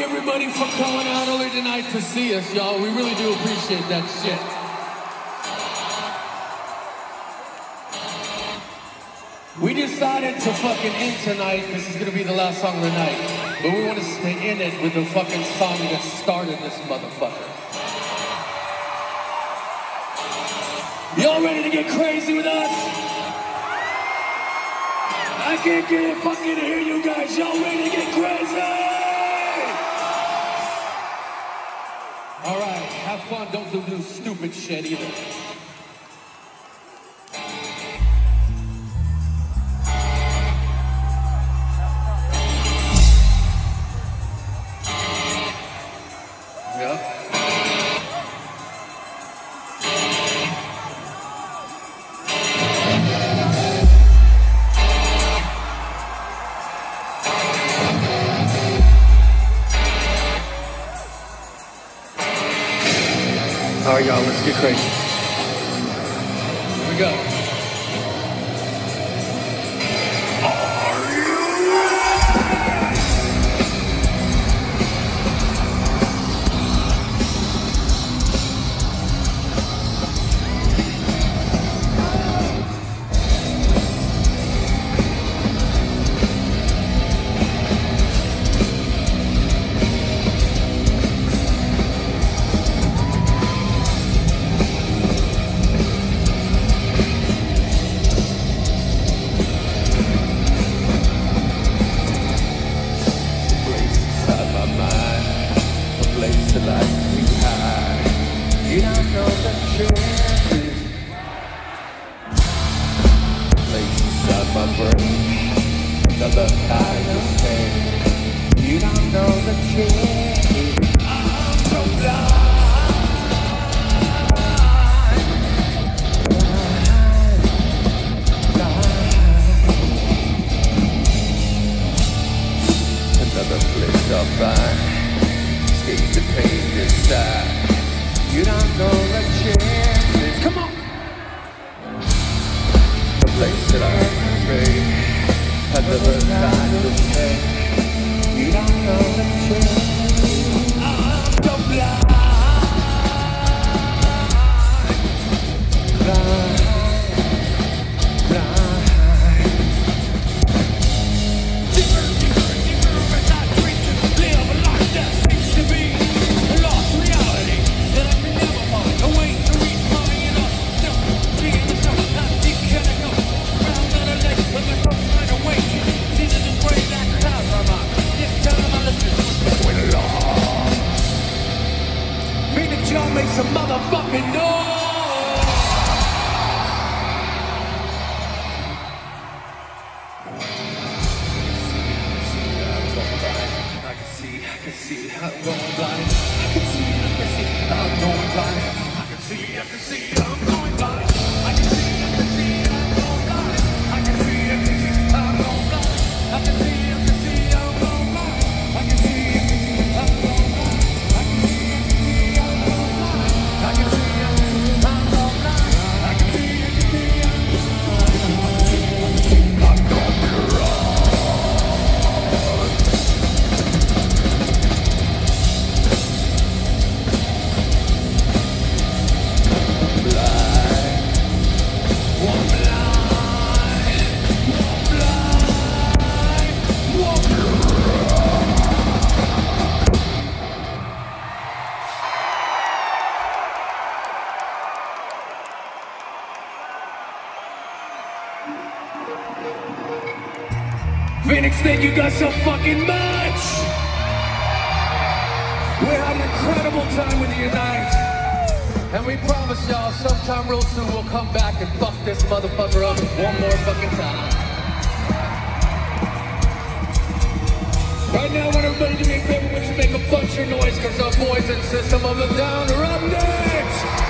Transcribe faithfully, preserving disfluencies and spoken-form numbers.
everybody for coming out early tonight to see us, y'all. We really do appreciate that shit. We decided to fucking end tonight. This is gonna be the last song of the night. But we want to stay in it with the fucking song that started this motherfucker. Y'all ready to get crazy with us? I can't get it fucking hear you guys. Y'all ready to get crazy? All right, have fun. Don't do, do stupid shit either. All right, y'all, let's get crazy. Here we go. You don't know the chances. Place inside my brain, another kind of pain. You don't know the chances. I'm so blind, blind, blind. Another place I'll find. Escape the pain this time. You don't know the chances. Come on. The place that I made, another kind of pain. You don't know the chances. I'm so blind, blind, blind. Deeper, deeper, deeper as I dream, live a life that seems to be a lost reality. That I can never find a way to reach my inner self. Seeing myself, how deep can I go? Round out of lake, but there's no kind of way. See that this way that clouds my mind. This time I listen to what's going on. Phoenix, y'all make some motherfucking noise. I can see, I can see, I'm going blind. I can see, I can see, I'm going blind. I can see, I can see, I'm going blind. I can see, I can see, I'm going blind. I can see, I can see, I'm going blind. I can see, I can see, I'm going blind. I can see, I can see, I'm going blind. I can see, I can see, I'm going blind. I can see, I can see, I'm going blind. I can see, I can see, I'm going blind. I can see, I can see, I'm going blind. Phoenix, thank you guys so fucking much! We had an incredible time with you tonight. And we promise y'all sometime real soon we'll come back and fuck this motherfucker up one more fucking time. Right now I want everybody to do me a favor, we should make a bunch of noise because our boys and System of a Down are up next!